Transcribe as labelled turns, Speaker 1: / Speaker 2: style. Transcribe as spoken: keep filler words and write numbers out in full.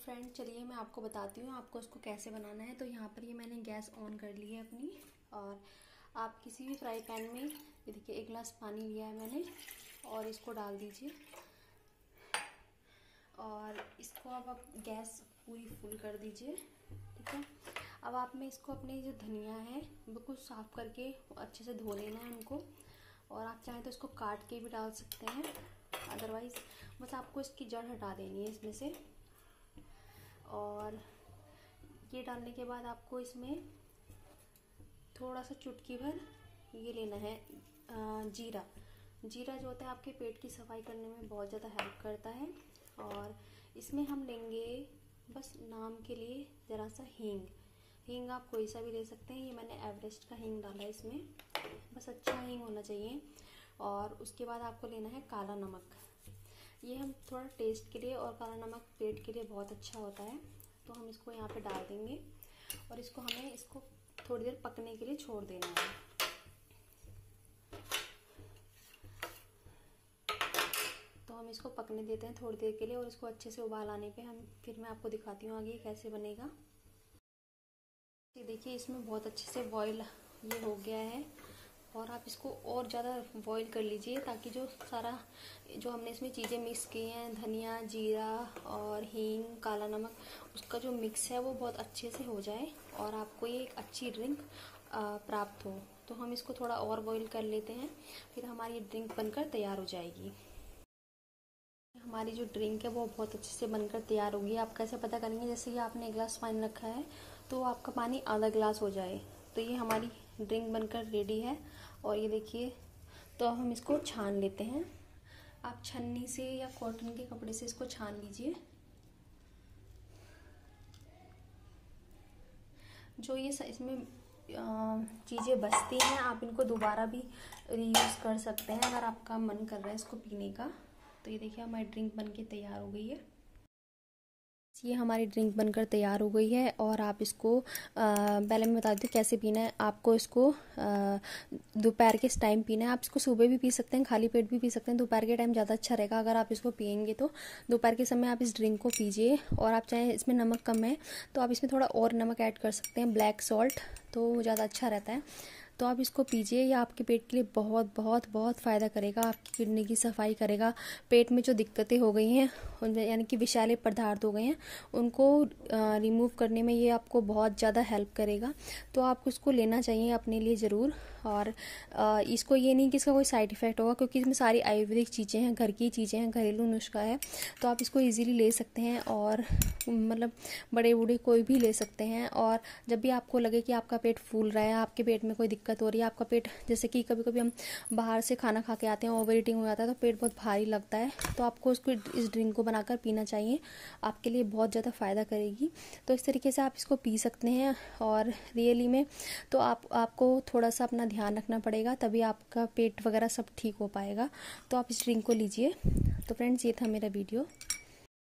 Speaker 1: Friend चलिए मैं आपको बताती हूँ आपको इसको कैसे बनाना है। तो यहाँ पर ये मैंने गैस ऑन कर ली है अपनी, और आप किसी भी फ्राई पैन में ये देखिए एक गिलास पानी लिया है मैंने और इसको डाल दीजिए। और इसको अब आप गैस पूरी फुल कर दीजिए, ठीक है। अब आप में इसको अपने जो धनिया है बिल्कुल साफ़ करके अच्छे से धो लेना है उनको, और आप चाहें तो इसको काट के भी डाल सकते हैं, अदरवाइज़ बस आपको इसकी जड़ हटा देनी है इसमें से। और ये डालने के बाद आपको इसमें थोड़ा सा चुटकी भर ये लेना है जीरा। जीरा जो होता है आपके पेट की सफाई करने में बहुत ज़्यादा हेल्प करता है। और इसमें हम लेंगे बस नाम के लिए ज़रा सा हींग। हींग आप कोई सा भी ले सकते हैं, ये मैंने एवरेस्ट का हींग डाला है इसमें, बस अच्छा हींग होना चाहिए। और उसके बाद आपको लेना है काला नमक, ये हम थोड़ा टेस्ट के लिए, और काला नमक पेट के लिए बहुत अच्छा होता है, तो हम इसको यहाँ पे डाल देंगे। और इसको हमें इसको थोड़ी देर पकने के लिए छोड़ देना है। तो हम इसको पकने देते हैं थोड़ी देर के लिए, और इसको अच्छे से उबाल आने पे हम फिर मैं आपको दिखाती हूँ आगे कैसे बनेगा। ये देखिए इसमें बहुत अच्छे से बॉईल ये हो गया है, और आप इसको और ज़्यादा बॉईल कर लीजिए ताकि जो सारा जो हमने इसमें चीज़ें मिक्स की हैं, धनिया, जीरा और हींग, काला नमक, उसका जो मिक्स है वो बहुत अच्छे से हो जाए और आपको ये एक अच्छी ड्रिंक प्राप्त हो। तो हम इसको थोड़ा और बॉईल कर लेते हैं, फिर हमारी ड्रिंक बनकर तैयार हो जाएगी। हमारी जो ड्रिंक है वो बहुत अच्छे से बनकर तैयार होगी। आप कैसे पता करेंगे? जैसे कि आपने एक गिलास पानी रखा है तो आपका पानी आधा गिलास हो जाए, तो ये हमारी ड्रिंक बनकर रेडी है। और ये देखिए, तो अब हम इसको छान लेते हैं। आप छन्नी से या कॉटन के कपड़े से इसको छान लीजिए। जो ये इसमें चीज़ें बचती हैं आप इनको दोबारा भी रीयूज़ कर सकते हैं अगर आपका मन कर रहा है इसको पीने का। तो ये देखिए हमारी ड्रिंक बनके तैयार हो गई है। ये हमारी ड्रिंक बनकर तैयार हो गई है, और आप इसको आ, पहले मैं बता देती हूँ कैसे पीना है। आपको इसको दोपहर के टाइम पीना है। आप इसको सुबह भी पी सकते हैं, खाली पेट भी पी सकते हैं। दोपहर के टाइम ज़्यादा अच्छा रहेगा अगर आप इसको पियेंगे तो। दोपहर के समय आप इस ड्रिंक को पीजिए, और आप चाहें इसमें नमक कम है तो आप इसमें थोड़ा और नमक ऐड कर सकते हैं, ब्लैक सॉल्ट, तो ज़्यादा अच्छा रहता है। तो आप इसको पीजिए, यह आपके पेट के लिए बहुत बहुत बहुत फ़ायदा करेगा, आपकी किडनी की सफाई करेगा। पेट में जो दिक्कतें हो गई हैं, यानी कि विषैले पदार्थ हो गए हैं, उनको रिमूव करने में ये आपको बहुत ज़्यादा हेल्प करेगा। तो आपको इसको लेना चाहिए अपने लिए ज़रूर। और आ, इसको ये नहीं कि इसका कोई साइड इफ़ेक्ट होगा, क्योंकि इसमें सारी आयुर्वेदिक चीज़ें हैं, घर की चीज़ें हैं, घरेलू नुस्खा है, तो आप इसको इजीली ले सकते हैं। और मतलब बड़े बूढ़े कोई भी ले सकते हैं। और जब भी आपको लगे कि आपका पेट फूल रहा है, आपके पेट में कोई दिक्कत हो रही है, आपका पेट, जैसे कि कभी कभी हम बाहर से खाना खा के आते हैं, ओवर ईटिंग हो जाता है, तो पेट बहुत भारी लगता है, तो आपको इसको इस ड्रिंक को बनाकर पीना चाहिए, आपके लिए बहुत ज़्यादा फ़ायदा करेगी। तो इस तरीके से आप इसको पी सकते हैं। और रियली में तो आप आपको थोड़ा सा अपना ध्यान रखना पड़ेगा, तभी आपका पेट वगैरह सब ठीक हो पाएगा। तो आप इस ड्रिंक को लीजिए। तो फ्रेंड्स, ये था मेरा वीडियो।